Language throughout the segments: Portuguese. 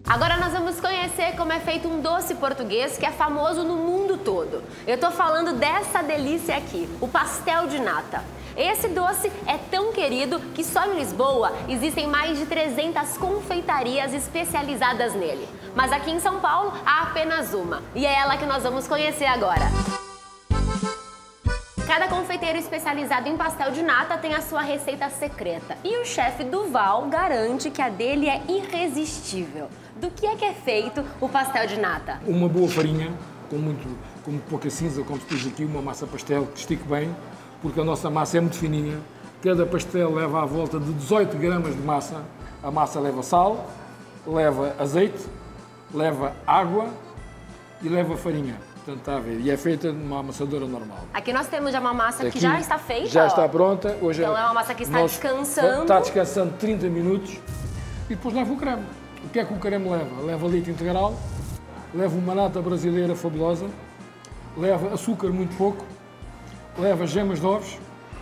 Agora nós vamos conhecer como é feito um doce português que é famoso no mundo todo. Eu tô falando dessa delícia aqui, o pastel de nata. Esse doce é tão querido que só em Lisboa existem mais de 300 confeitarias especializadas nele. Mas aqui em São Paulo há apenas uma, e é ela que nós vamos conhecer agora. Cada confeiteiro especializado em pastel de nata tem a sua receita secreta. E o chefe Duval garante que a dele é irresistível. Do que é feito o pastel de nata? Uma boa farinha, com pouca cinza, como se diz aqui, uma massa pastel que estique bem, porque a nossa massa é muito fininha. Cada pastel leva à volta de 18 gramas de massa. A massa leva sal, leva azeite, leva água e leva farinha. Portanto, está a ver. E é feita numa amassadora normal. Aqui nós temos já uma massa que já está feita. Já está pronta. Hoje então é uma massa que está descansando. Está descansando 30 minutos e depois leva o creme. O que é que o creme leva? Leva leite integral, leva uma nata brasileira fabulosa, leva açúcar muito pouco, leva gemas de ovos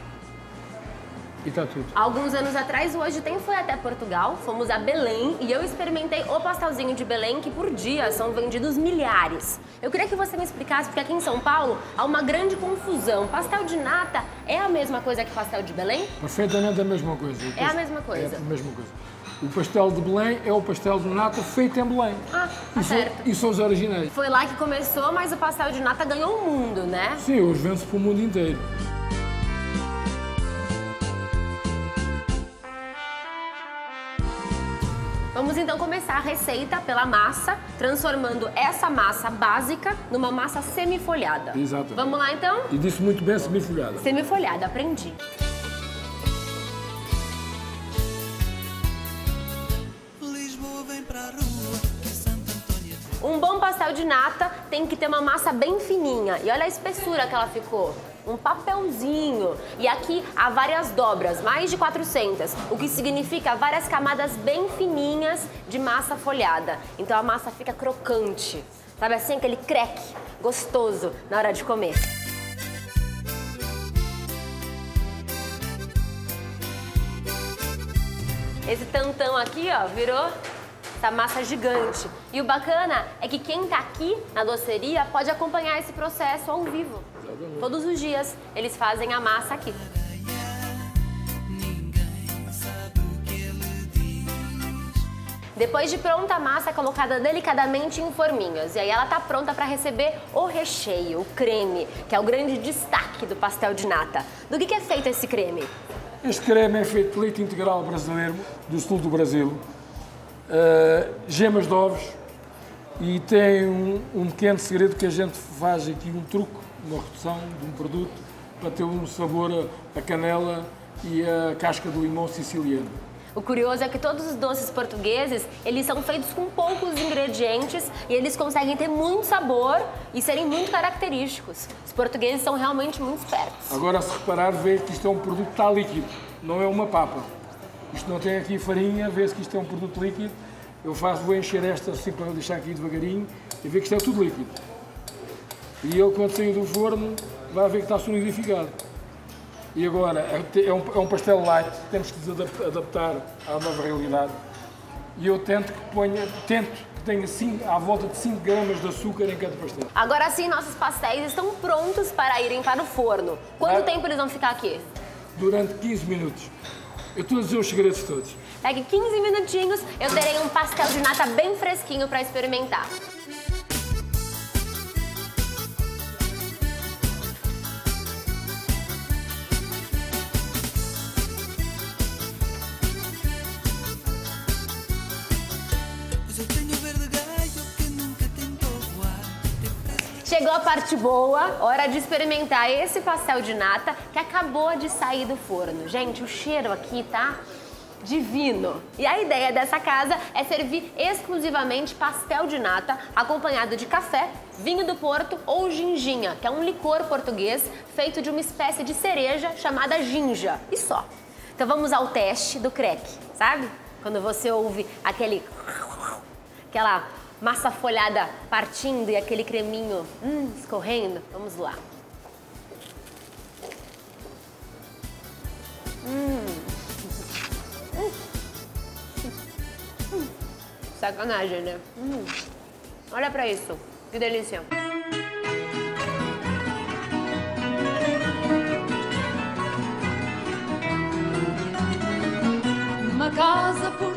e está tudo. Alguns anos atrás, o Hoje Tem foi até Portugal, fomos a Belém e eu experimentei o pastelzinho de Belém, que por dia são vendidos milhares. Eu queria que você me explicasse, porque aqui em São Paulo há uma grande confusão. Pastel de nata é a mesma coisa que pastel de Belém? Perfeitamente a mesma coisa. É a mesma coisa? É a mesma coisa. O pastel de Belém é o pastel de nata feito em Belém. Ah, tá certo. E são os originais. Foi lá que começou, mas o pastel de nata ganhou o mundo, né? Sim, hoje vende-se para o mundo inteiro. Vamos então começar a receita pela massa, transformando essa massa básica numa massa semifolhada. Exato. Vamos lá então? E disse muito bem semifolhada. Semifolhada, aprendi. Um bom pastel de nata tem que ter uma massa bem fininha. E olha a espessura que ela ficou. Um papelzinho. E aqui há várias dobras, mais de 400, o que significa várias camadas bem fininhas de massa folhada. Então a massa fica crocante. Sabe assim, aquele creque gostoso na hora de comer. Esse tantão aqui, ó, virou essa massa gigante. E o bacana é que quem tá aqui na doceria pode acompanhar esse processo ao vivo. Todos os dias eles fazem a massa aqui. Depois de pronta, a massa é colocada delicadamente em forminhas. E aí ela tá pronta para receber o recheio, o creme, que é o grande destaque do pastel de nata. Do que é feito esse creme? Este creme é feito de leite integral brasileiro, do sul do Brasil. Gemas de ovos e tem um pequeno segredo que a gente faz aqui, um truque, uma redução de um produto para ter um sabor a canela e a casca do limão siciliano. O curioso é que todos os doces portugueses, eles são feitos com poucos ingredientes e eles conseguem ter muito sabor e serem muito característicos. Os portugueses são realmente muito espertos. Agora, se reparar, vê que isto é um produto que está líquido, não é uma papa. Isto não tem aqui farinha, vê-se que isto é um produto líquido. Eu vou encher esta assim para deixar aqui devagarinho e ver que isto é tudo líquido. E ele, quando sair do forno, vai ver que está solidificado. E agora, é um pastel light, temos que nos adaptar à nova realidade. E eu tento que tenha assim, à volta de 5 gramas de açúcar em cada pastel. Agora sim, nossos pastéis estão prontos para irem para o forno. Quanto tempo eles vão ficar aqui? Durante 15 minutos. Eu estou a dizer os segredos todos. Daqui 15 minutinhos eu terei um pastel de nata bem fresquinho para experimentar. Chegou a parte boa, hora de experimentar esse pastel de nata que acabou de sair do forno. Gente, o cheiro aqui tá divino. E a ideia dessa casa é servir exclusivamente pastel de nata acompanhado de café, vinho do Porto ou ginginha, que é um licor português feito de uma espécie de cereja chamada ginja. E só. Então vamos ao teste do crack, sabe? Quando você ouve aquela massa folhada partindo e aquele creminho escorrendo. Vamos lá. Sacanagem, né? Olha pra isso. Que delícia. Uma casa por